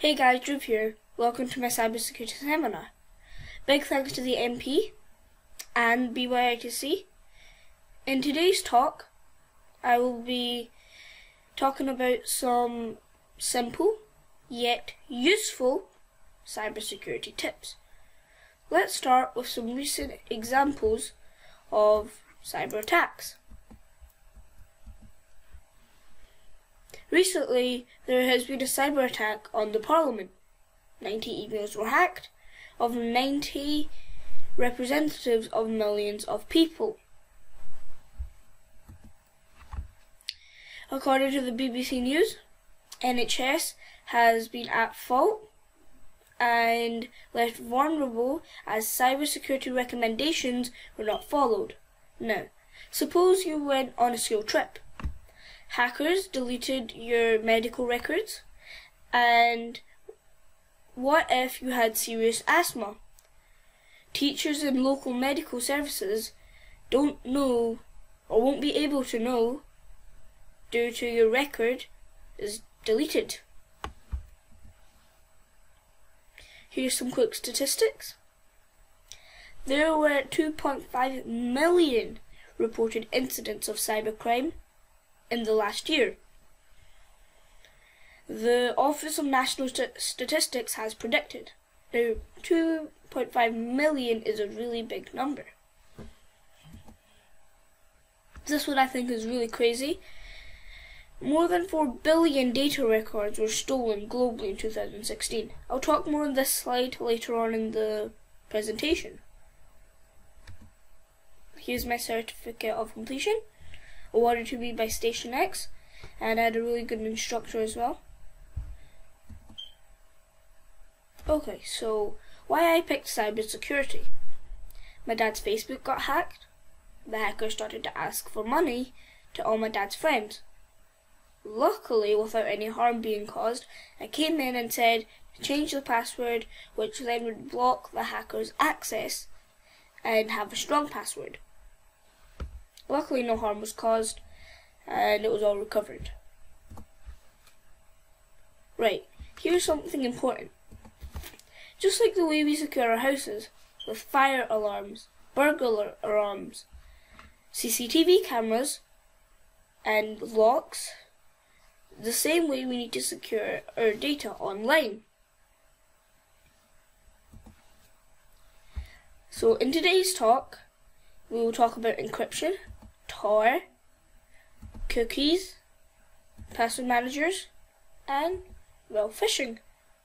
Hey guys, Drew here. Welcome to my cybersecurity seminar. Big thanks to the MP and BYITC. In today's talk, I will be talking about some simple yet useful cybersecurity tips. Let's start with some recent examples of cyber attacks. Recently, there has been a cyber attack on the Parliament. 90 emails were hacked of 90 representatives of millions of people. According to the BBC News, NHS has been at fault and left vulnerable as cybersecurity recommendations were not followed. Now, suppose you went on a school trip. Hackers deleted your medical records, and what if you had serious asthma? Teachers in local medical services don't know or won't be able to know due to your record is deleted. Here's some quick statistics. There were 2.5 million reported incidents of cybercrime in the last year. The Office of National Statistics has predicted. Now, 2.5 million is a really big number. This one I think is really crazy. More than 4 billion data records were stolen globally in 2016. I'll talk more on this slide later on in the presentation. Here's my certificate of completion, awarded to me by Station X, and I had a really good instructor as well. Okay, so why I picked cybersecurity. My dad's Facebook got hacked. The hacker started to ask for money to all my dad's friends. Luckily, without any harm being caused, I came in and said change the password, which then would block the hacker's access and have a strong password. Luckily, no harm was caused, and it was all recovered. Right, here's something important. Just like the way we secure our houses, with fire alarms, burglar alarms, CCTV cameras, and locks, the same way we need to secure our data online. So in today's talk, we will talk about encryption, Tor, cookies, password managers, and, well, phishing.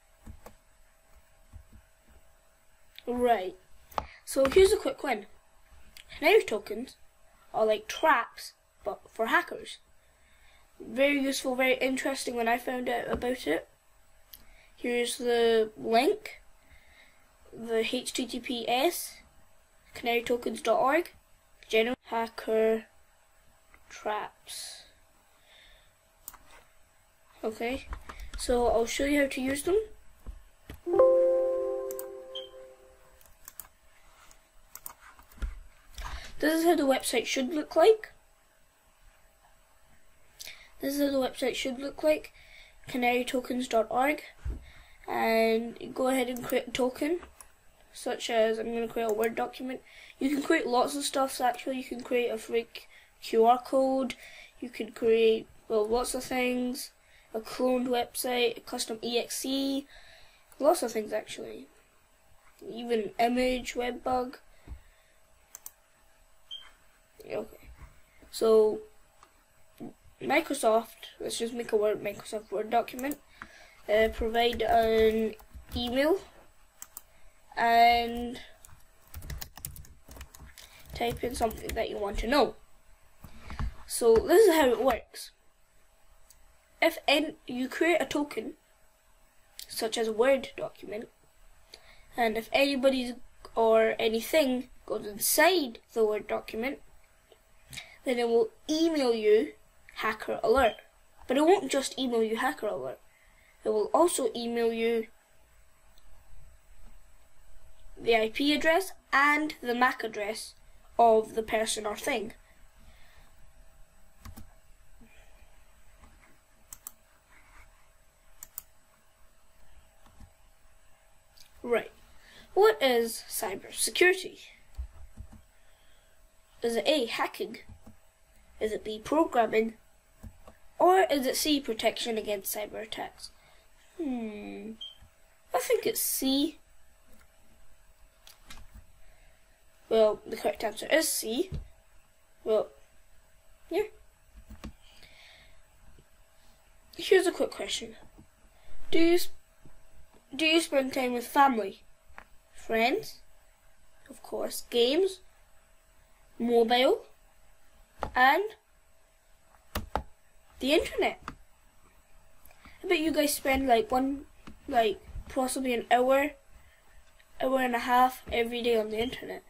Right, so here's a quick one. Canary tokens are like traps, but for hackers. Very useful, very interesting when I found out about it. Here's the link, the HTTPS, canarytokens.org, general hacker traps. Okay, so I'll show you how to use them. This is how the website should look like. canarytokens.org, and go ahead and create a token, such as I'm going to create a Word document. You can create lots of stuff actually. You can create a fake QR code, you can create, well, lots of things, a cloned website, a custom exe, lots of things actually, even image, web bug. Okay, so Microsoft, let's just make a Microsoft Word document, provide an email and type in something that you want to know. So this is how it works. If you create a token, such as a Word document, and if anybody or anything goes inside the Word document, then it will email you hacker alert. But it won't just email you hacker alert. It will also email you the IP address and the MAC address of the person or thing. Right. What is cybersecurity? Is it A, hacking? Is it B, programming? Or is it C, protection against cyber attacks? I think it's C. Well, the correct answer is C. Well, yeah. Here's a quick question. Do you spend time with family, friends, of course, games, mobile, and the internet? I bet you guys spend possibly an hour and a half every day on the internet.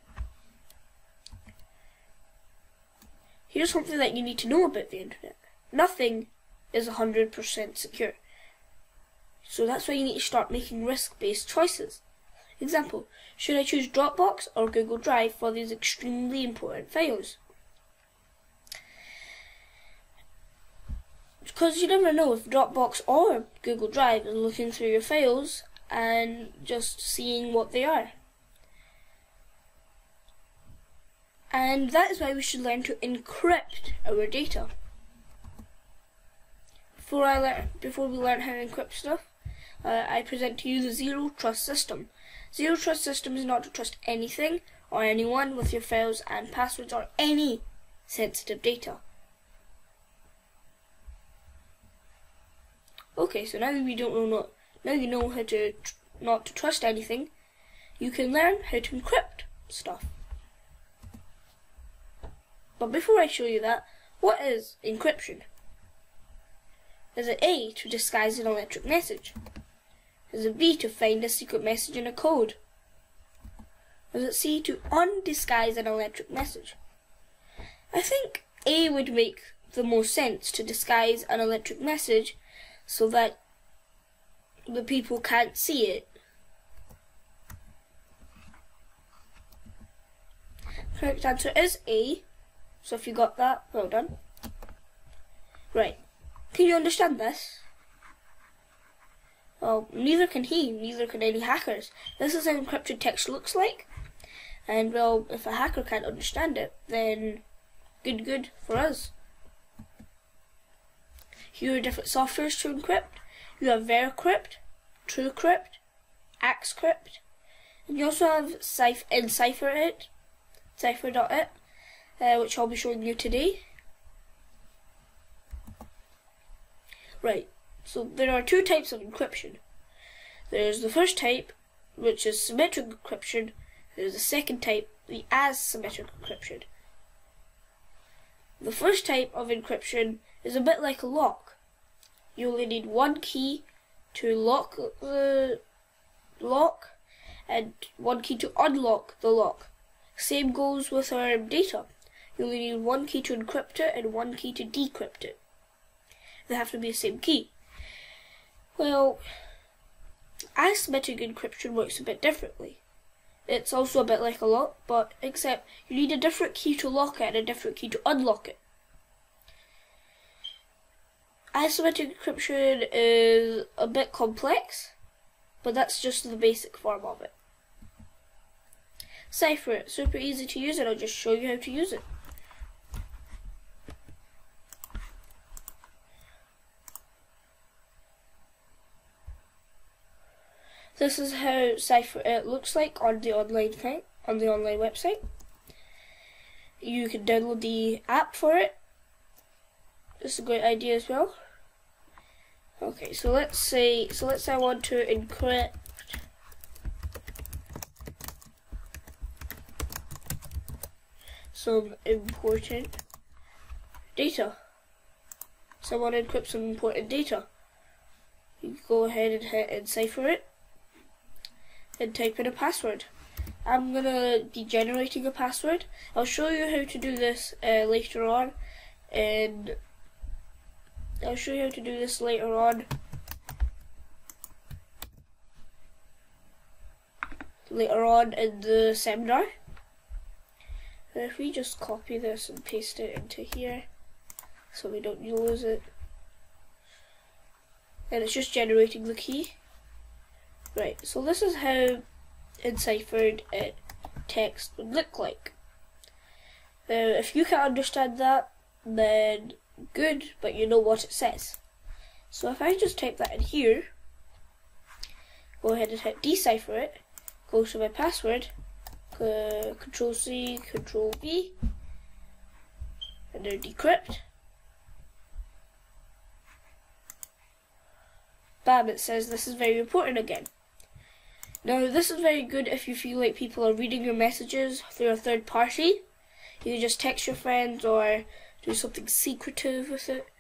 Here's something that you need to know about the internet. Nothing is 100% secure. So that's why you need to start making risk-based choices. Example, should I choose Dropbox or Google Drive for these extremely important files? Because you never know if Dropbox or Google Drive is looking through your files and just seeing what they are. And that is why we should learn to encrypt our data. Before we learn how to encrypt stuff, I present to you the Zero Trust System. Zero Trust System is not to trust anything or anyone with your files and passwords or any sensitive data. Okay, so now you know how to not to trust anything. You can learn how to encrypt stuff. But before I show you that, what is encryption? Is it A, to disguise an electric message? Is it B, to find a secret message in a code? Is it C, to undisguise an electric message? I think A would make the most sense, to disguise an electric message so that the people can't see it. Correct answer is A. So if you got that, well done. Right. Can you understand this? Well, neither can he, neither can any hackers. This is how encrypted text looks like. And well, if a hacker can't understand it, then good for us. Here are different softwares to encrypt. You have Veracrypt, TrueCrypt, Axcrypt, and you also have Cypher.it, which I'll be showing you today. Right, so there are two types of encryption. There's the first type, which is symmetric encryption. There's the second type, the asymmetric encryption. The first type of encryption is a bit like a lock. You only need one key to lock the lock and one key to unlock the lock. Same goes with our data. You only need one key to encrypt it and one key to decrypt it. They have to be the same key. Well, asymmetric encryption works a bit differently. It's also a bit like a lock, but except you need a different key to lock it and a different key to unlock it. Asymmetric encryption is a bit complex, but that's just the basic form of it. Cypher, it's super easy to use, and I'll just show you how to use it. This is how Cypher looks like on the online website. You can download the app for it. This is a great idea as well. Okay, so let's say I want to encrypt some important data. So I want to encrypt some important data. You can go ahead and hit Encipher it and type in a password. I'm gonna be generating a password. I'll show you how to do this later on, and in the seminar. If we just copy this and paste it into here so we don't lose it, and it's just generating the key. Right, so this is how enciphered text would look like. Now, if you can't understand that, then good, but you know what it says. So if I just type that in here, go ahead and hit decipher it, go to my password, Control C, Control V, and then decrypt. Bam, it says this is very important again. Now this is very good if you feel like people are reading your messages through a third party. You can just text your friends or do something secretive with it.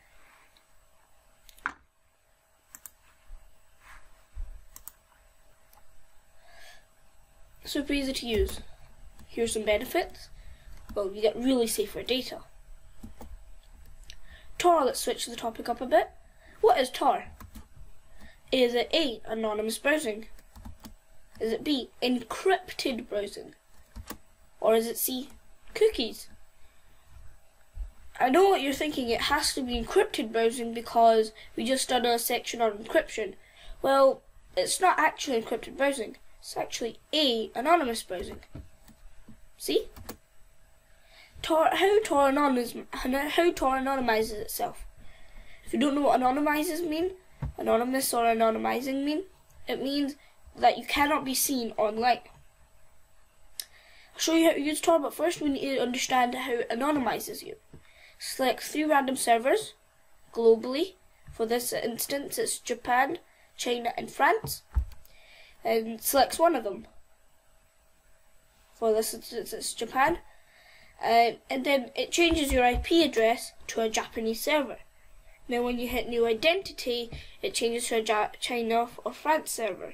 Super easy to use. Here's some benefits. Well, you get really safer data. Tor, let's switch the topic up a bit. What is Tor? Is it A, anonymous browsing? Is it B, encrypted browsing? Or is it C, cookies? I know what you're thinking, it has to be encrypted browsing because we just done a section on encryption. Well, it's not actually encrypted browsing. It's actually A, anonymous browsing. See? How Tor anonymizes itself. If you don't know what anonymous or anonymizing mean, it means that you cannot be seen online. I'll show you how to use Tor, but first we need to understand how it anonymizes you. Select 3 random servers globally. For this instance, it's Japan, China, and France. And selects one of them. For this instance, it's Japan. And then it changes your IP address to a Japanese server. Now when you hit new identity, it changes to a China or France server.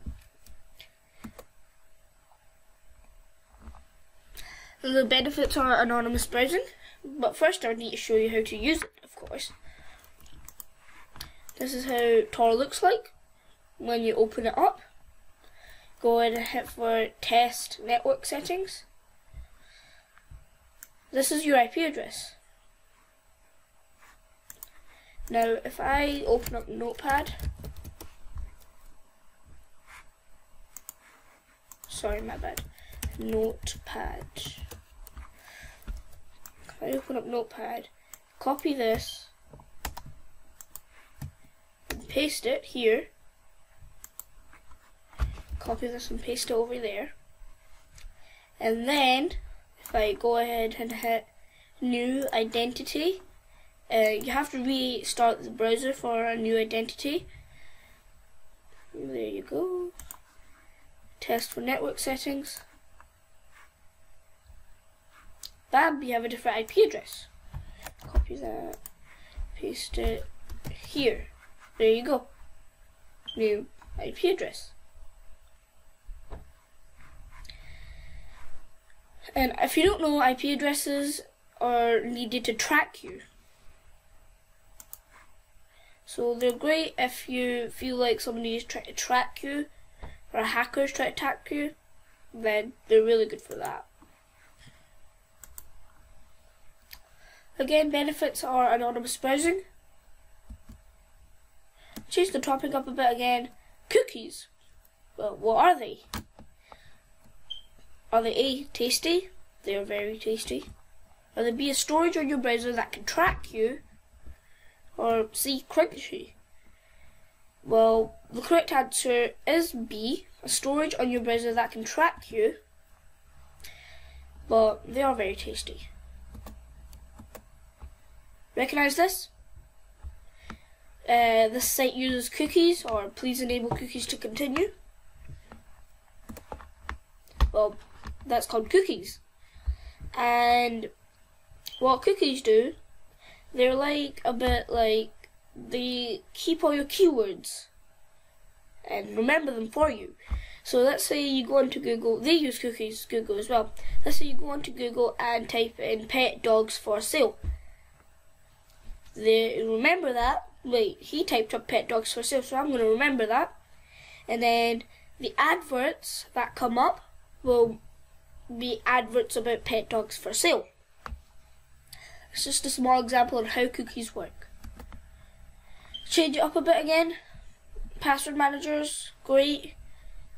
The benefits are anonymous browsing, but first I need to show you how to use it, of course. This is how Tor looks like when you open it up. Go ahead and hit for test network settings. This is your IP address. Now if I open up Notepad, sorry, my bad, Notepad. If I open up Notepad, copy this, and paste it here, copy this and paste it over there, and then if I go ahead and hit new identity, you have to restart the browser for a new identity. There you go. Test for network settings. Bam, you have a different IP address. Copy that, paste it here. There you go. New IP address. And if you don't know, IP addresses are needed to track you. So they're great if you feel like somebody is trying to track you, or a hacker is trying to track you, then they're really good for that. Again, benefits are anonymous browsing. Change the topic up a bit again. Cookies. Well, what are they? Are they A, tasty? They are very tasty. Are they B, a storage on your browser that can track you? Or C, crunchy? Well, the correct answer is B, a storage on your browser that can track you. But they are very tasty. Recognize this? This site uses cookies, or please enable cookies to continue. Well, that's called cookies. And what cookies do, they're like a bit like, they keep all your keywords and remember them for you. So let's say you go onto Google, they use cookies, Google as well. Let's say you go onto Google and type in pet dogs for sale. They remember that. Wait, he typed up pet dogs for sale, so I'm going to remember that. And then the adverts that come up will be adverts about pet dogs for sale. It's just a small example of how cookies work. Change it up a bit again. Password managers, great.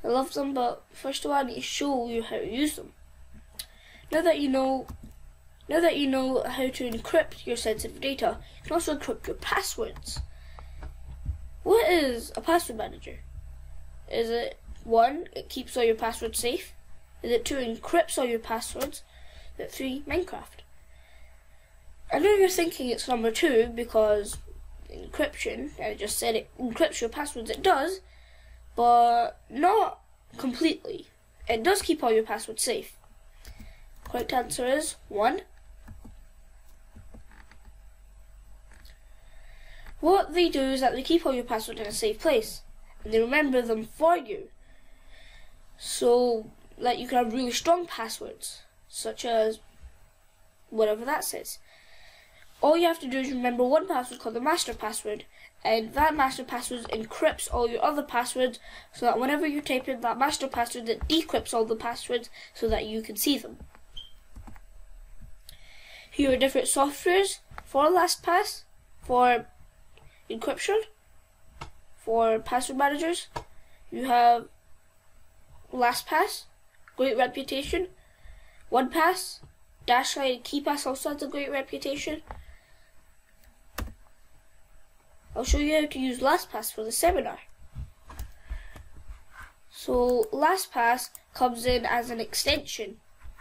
I love them, but first of all I need to show you how to use them. Now that you know how to encrypt your sensitive data, you can also encrypt your passwords. What is a password manager? Is it 1, it keeps all your passwords safe? Is it 2, encrypts all your passwords? Is it 3, Minecraft? I know you're thinking it's number 2 because encryption, I just said it encrypts your passwords, it does, but not completely. It does keep all your passwords safe. Correct answer is 1. What they do is that they keep all your passwords in a safe place, and they remember them for you. So, like, you can have really strong passwords, such as whatever that says. All you have to do is remember one password called the master password, and that master password encrypts all your other passwords, so that whenever you type in that master password, it decrypts all the passwords so that you can see them. Here are different softwares for LastPass, for encryption, for password managers. You have LastPass, great reputation. OnePass, Dashlane, and KeePass also has a great reputation. I'll show you how to use LastPass for the seminar. So LastPass comes in as an extension.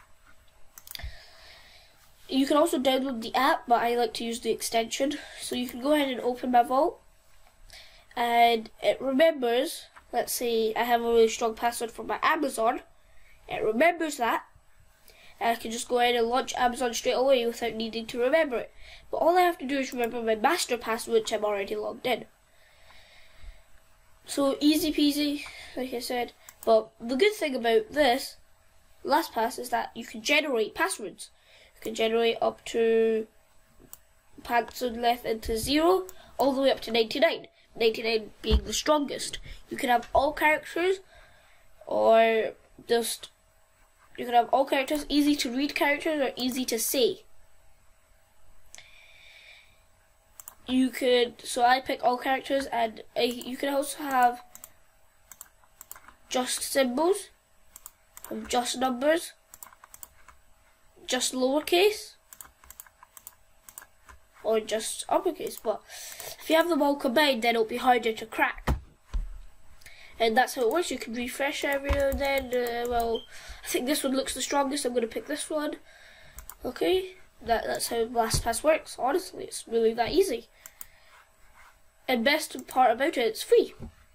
You can also download the app, but I like to use the extension. So you can go ahead and open my vault, and it remembers, let's say I have a really strong password for my Amazon, it remembers that, and I can just go ahead and launch Amazon straight away without needing to remember it. But all I have to do is remember my master password, which I'm already logged in. So easy peasy, like I said. But the good thing about this LastPass is that you can generate passwords. You can generate up to password length into 0 all the way up to 99. 99 being the strongest. You can have all characters, or just you can have all characters, easy to read characters or easy to say. You could, so I pick all characters, and you can also have just symbols, just numbers, just lowercase, or just uppercase. But if you have them all combined, then it'll be harder to crack. And that's how it works. You can refresh every now and then. Well, I think this one looks the strongest. I'm going to pick this one. Okay, that's how LastPass works. Honestly, it's really that easy. And best part about it, it's free.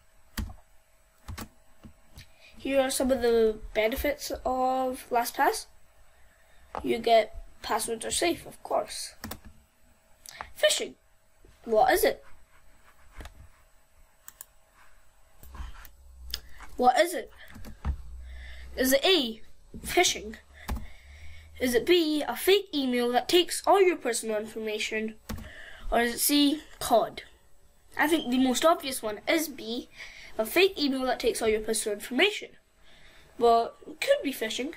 Here are some of the benefits of LastPass. You get passwords are safe, of course. Phishing. What is it? What is it? Is it A, phishing? Is it B, a fake email that takes all your personal information? Or is it C, COD? I think the most obvious one is B, a fake email that takes all your personal information. But it could be phishing.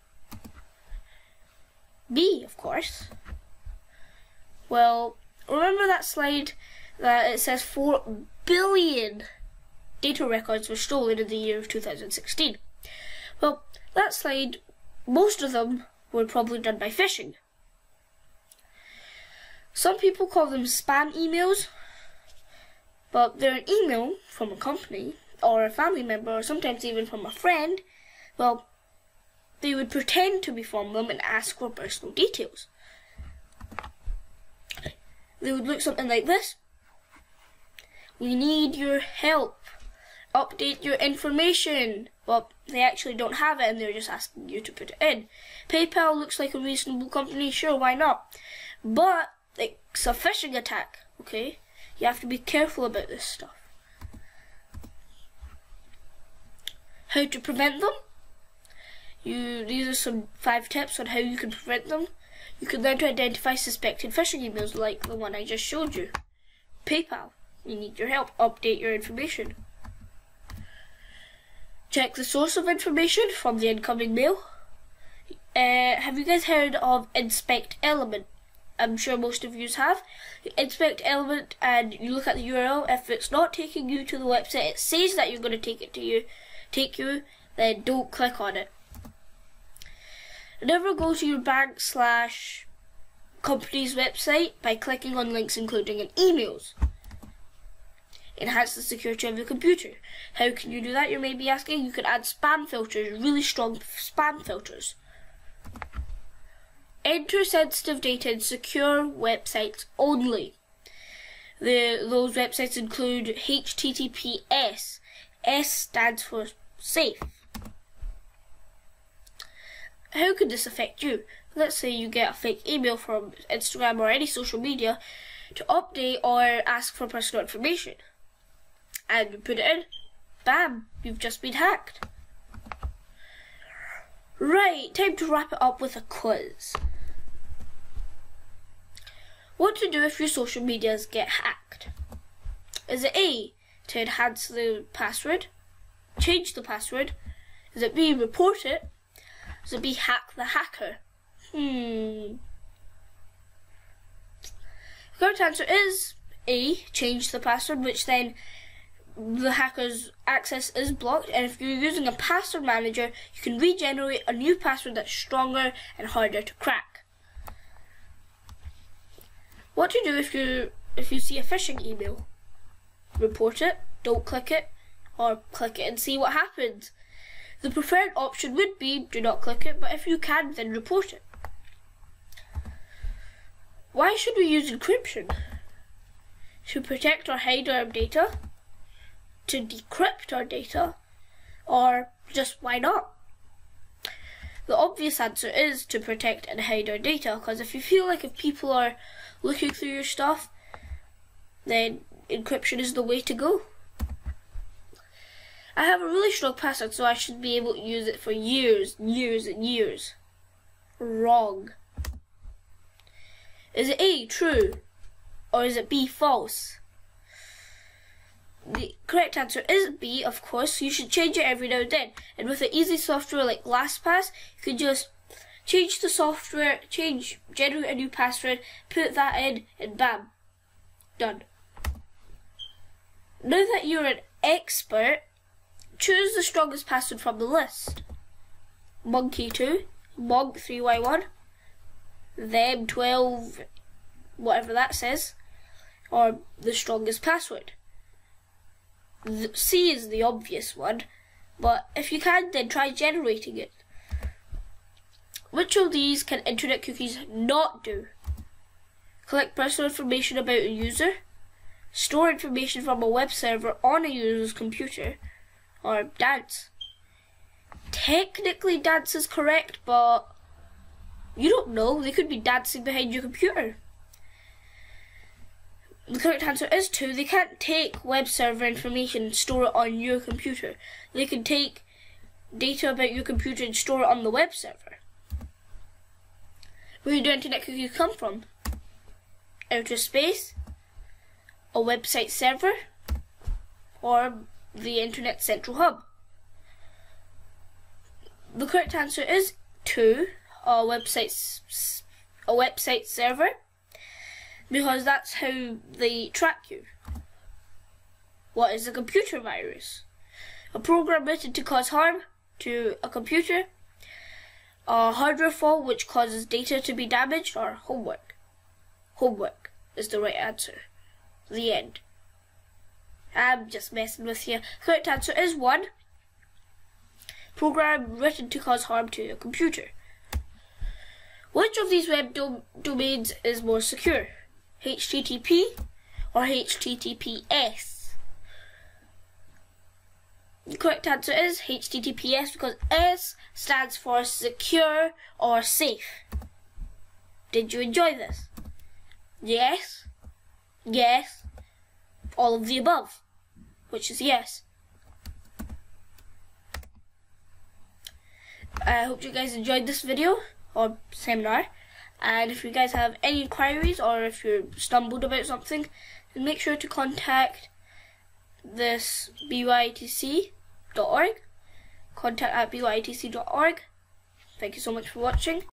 B, of course. Well, remember that slide that it says 4 billion data records were stolen in the year of 2016? Well, that slide, most of them were probably done by phishing. Some people call them spam emails, but they're an email from a company or a family member, or sometimes even from a friend. Well, they would pretend to be from them and ask for personal details. They would look something like this. We need your help. Update your information. Well, they actually don't have it and they're just asking you to put it in. PayPal looks like a reasonable company, sure, why not? But it's a phishing attack, okay? You have to be careful about this stuff. How to prevent them? These are some 5 tips on how you can prevent them. You can learn to identify suspected phishing emails like the one I just showed you. PayPal, we need your help. Update your information. Check the source of information from the incoming mail. Have you guys heard of Inspect Element? I'm sure most of you have. Inspect Element, and you look at the URL. If it's not taking you to the website, it says that you're going to take it to you. take you, then don't click on it. Never go to your bank/company's website by clicking on links including in emails. Enhance the security of your computer. How can you do that, you may be asking? You can add spam filters, really strong spam filters. Enter sensitive data in secure websites only. Those websites include HTTPS. S stands for safe. How could this affect you? Let's say you get a fake email from Instagram or any social media to update or ask for personal information. And you put it in, bam, you've just been hacked. Right, time to wrap it up with a quiz. What to do if your social medias get hacked? Is it A, to enhance the password, change the password? Is it B, report it? Is it B, hack the hacker? The correct answer is A, change the password, which then the hacker's access is blocked, and if you're using a password manager, you can regenerate a new password that's stronger and harder to crack. What to do if you see a phishing email? Report it, don't click it, or click it and see what happens. The preferred option would be do not click it, but if you can, then report it. Why should we use encryption? To protect or hide our data? To decrypt our data? Or just why not? The obvious answer is to protect and hide our data, because if you feel like if people are looking through your stuff, then encryption is the way to go. I have a really strong password, so I should be able to use it for years and years. Wrong. Is it A, true? Or is it B, false? The correct answer is B, of course. You should change it every now and then. And with an easy software like LastPass, you can just change the software, generate a new password, put that in, and bam, done. Now that you're an expert, choose the strongest password from the list. Monkey2, Monk3Y1, them12, whatever that says, or the strongest password. C is the obvious one, but if you can, then try generating it. Which of these can internet cookies not do? Collect personal information about a user, store information from a web server on a user's computer, or dance. Technically dance is correct, but you don't know, they could be dancing behind your computer. The correct answer is 2. They can't take web server information and store it on your computer. They can take data about your computer and store it on the web server. Where do internet cookies come from? Outer space, a website server, or the internet central hub? The correct answer is 2, a website server, because that's how they track you. What is a computer virus? A program written to cause harm to a computer, a hardware fault which causes data to be damaged, or homework. Homework is the right answer. The end. I'm just messing with you. Correct answer is 1. Program written to cause harm to a computer. Which of these web domains is more secure? HTTP or HTTPS? The correct answer is HTTPS, because S stands for secure or safe. Did you enjoy this? Yes? Yes? All of the above, which is yes. I hope you guys enjoyed this video or seminar, and if you guys have any inquiries or if you're stumbled about something, then make sure to contact this byitc.org, contact@byitc.org. Thank you so much for watching.